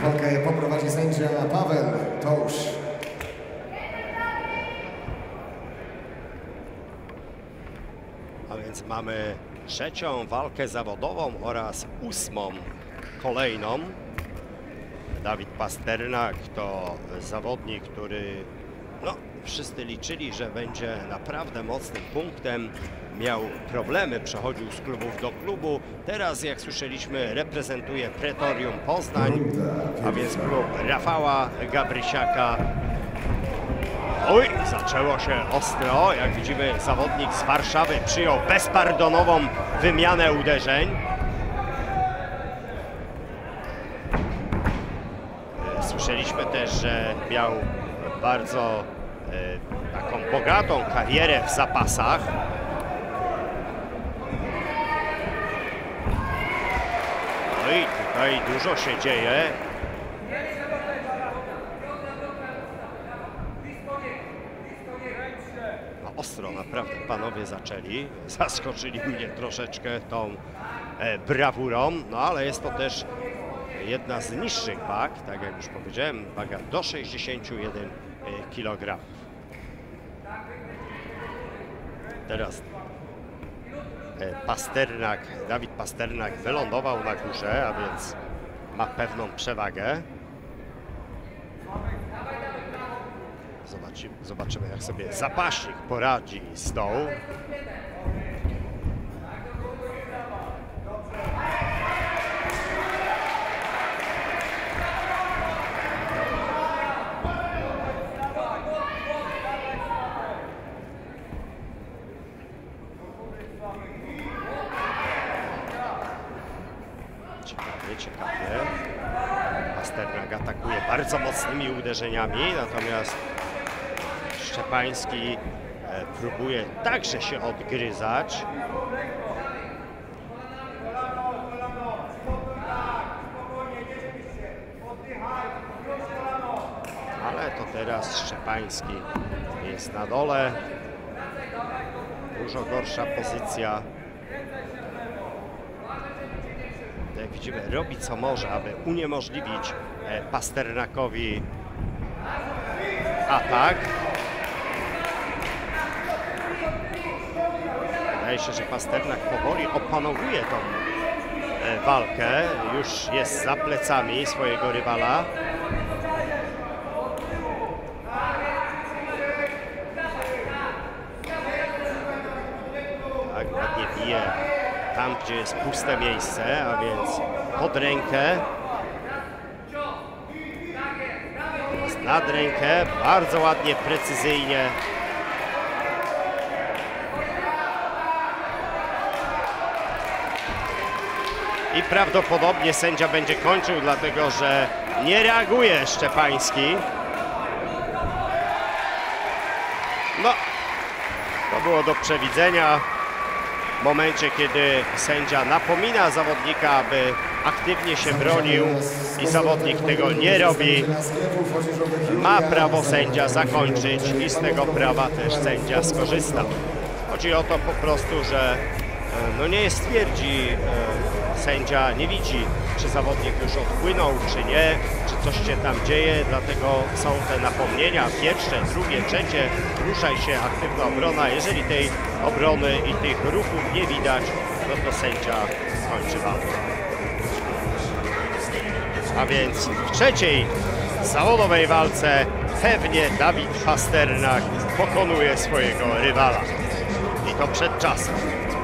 Walkę poprowadzi sędzia Paweł Tołsz. A więc mamy trzecią walkę zawodową oraz 8. kolejną. Dawid Pasternak to zawodnik, który wszyscy liczyli, że będzie naprawdę mocnym punktem. Miał problemy, przechodził z klubów do klubu. Teraz, jak słyszeliśmy, reprezentuje Pretorium Poznań, a więc klub Rafała Gabrysiaka. Oj, zaczęło się ostro. Jak widzimy, zawodnik z Warszawy przyjął bezpardonową wymianę uderzeń. Słyszeliśmy też, że miał bardzo taką bogatą karierę w zapasach. No i tutaj dużo się dzieje. No ostro naprawdę panowie zaczęli. Zaskoczyli mnie troszeczkę tą brawurą, no ale jest to też jedna z niższych wag, tak jak już powiedziałem, waga do 61 kg. Teraz Dawid Pasternak wylądował na górze, a więc ma pewną przewagę. Zobaczymy, jak sobie zapaśnik poradzi z tą. Ciekawie. Pasternak atakuje bardzo mocnymi uderzeniami, natomiast Szczepański próbuje także się odgryzać. Ale to teraz Szczepański jest na dole. Dużo gorsza pozycja. Jak widzimy, robi co może, aby uniemożliwić Pasternakowi atak. Wydaje się, że Pasternak powoli opanowuje tą walkę. Już jest za plecami swojego rywala. Tak, ładnie bije tam, gdzie jest puste miejsce, a więc pod rękę. Nad rękę, bardzo ładnie, precyzyjnie. I prawdopodobnie sędzia będzie kończył, dlatego że nie reaguje Szczepański. No, to było do przewidzenia. W momencie, kiedy sędzia napomina zawodnika, aby aktywnie się bronił i zawodnik tego nie robi, ma prawo sędzia zakończyć i z tego prawa też sędzia skorzysta. Chodzi o to po prostu, że nie jest twierdzi, sędzia nie widzi, czy zawodnik już odpłynął, czy nie, czy coś się tam dzieje, dlatego są te napomnienia, pierwsze, drugie, trzecie, ruszaj się, aktywna obrona. Jeżeli tej obrony i tych ruchów nie widać, no to sędzia kończy walkę. A więc w trzeciej zawodowej walce pewnie Dawid Pasternak pokonuje swojego rywala. I to przed czasem.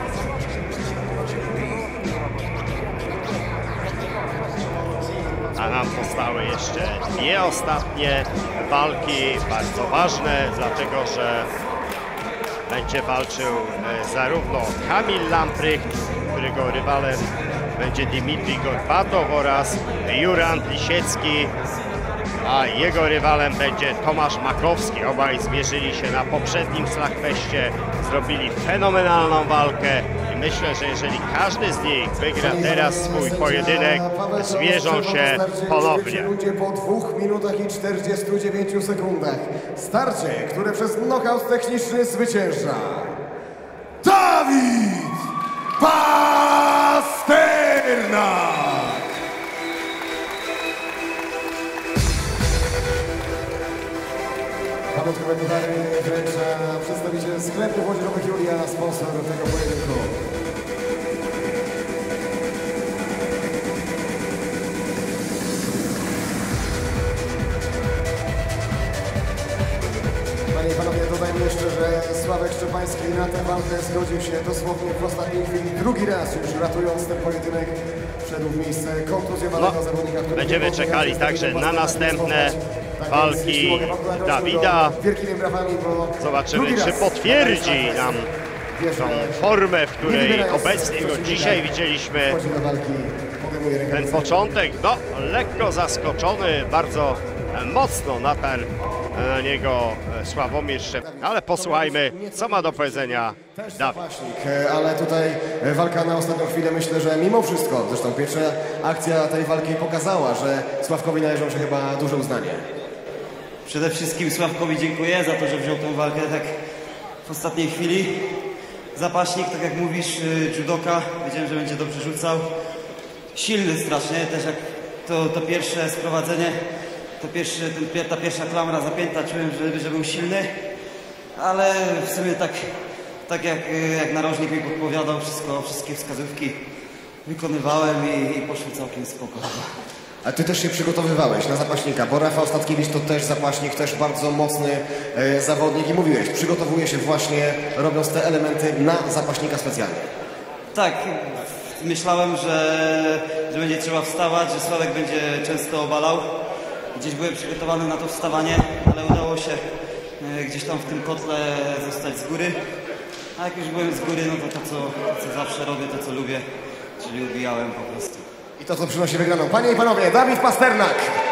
A nam zostały jeszcze dwie ostatnie walki, bardzo ważne, dlatego że będzie walczył zarówno Kamil Lamprycht, którego rywalem będzie Dmitrij Gorbatow, oraz Jurand Lisiecki, a jego rywalem będzie Tomasz Makowski. Obaj zmierzyli się na poprzednim Slagfeście, zrobili fenomenalną walkę i myślę, że jeżeli każdy z nich wygra teraz swój pojedynek, zmierzą się ponownie. Po 2 minutach i 49 sekundach. Starcie, które przez nokaut techniczny zwycięża Dawid Pasternak! pamiątkowe puchary wręcza przedstawiciel sklepu młodzieżowych Julia, sponsor tego pojedynku. Panie i panowie, dodajmy jeszcze, że Sławek Szczepański na tę walkę zgodził się dosłownie w ostatniej chwili drugi raz już ratując ten pojedynek. Wszedł w miejsce kontuzjowanego zawodnika, który będziemy czekali także na następne walki Dawida. Wielkimi brawami, bo Zobaczymy, czy potwierdzi nam tą formę, w której obecnie go dzisiaj widzieliśmy. Ten początek, no lekko zaskoczony, bardzo mocno natarł na niego Sławomir Szczepański. Ale posłuchajmy, co ma do powiedzenia Dawid. Ale tutaj walka na ostatnią chwilę, myślę, że mimo wszystko, zresztą pierwsza akcja tej walki pokazała, że Sławkowi należą się chyba duże uznanie. Przede wszystkim Sławkowi dziękuję za to, że wziął tą walkę tak w ostatniej chwili. Zapaśnik, tak jak mówisz, judoka, wiedziałem, że będzie dobrze rzucał. Silny strasznie, też jak to pierwsze sprowadzenie, ta pierwsza klamra zapięta, czułem, że był silny. Ale w sumie tak jak narożnik mi podpowiadał, wszystkie wskazówki wykonywałem i poszło całkiem spoko. A ty też się przygotowywałeś na zapaśnika, bo Rafał Statkiewicz to też zapaśnik, też bardzo mocny zawodnik i mówiłeś, przygotowuje się właśnie robiąc te elementy na zapaśnika specjalnie. Tak, myślałem, że będzie trzeba wstawać, że Sławek będzie często obalał. Gdzieś byłem przygotowany na to wstawanie, ale udało się gdzieś tam w tym kotle zostać z góry. A jak już byłem z góry, no to co zawsze robię, to co lubię, czyli ubijałem po prostu. I to, co przynosi wygraną. Panie i panowie, Dawid Pasternak!